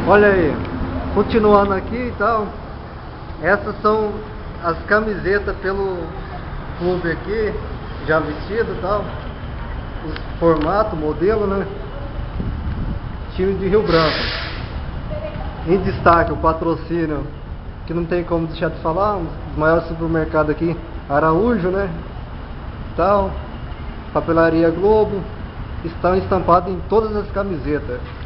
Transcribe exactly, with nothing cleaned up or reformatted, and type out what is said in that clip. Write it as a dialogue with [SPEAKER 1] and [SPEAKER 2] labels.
[SPEAKER 1] Olha aí, continuando aqui e tal, essas são as camisetas pelo clube aqui, já vestido e tal, o formato, modelo, né? Time de Rio Branco. Em destaque o patrocínio, que não tem como deixar de falar, um dos maiores supermercados aqui, Araújo, né? Tal, Papelaria Globo, estão estampados em todas as camisetas.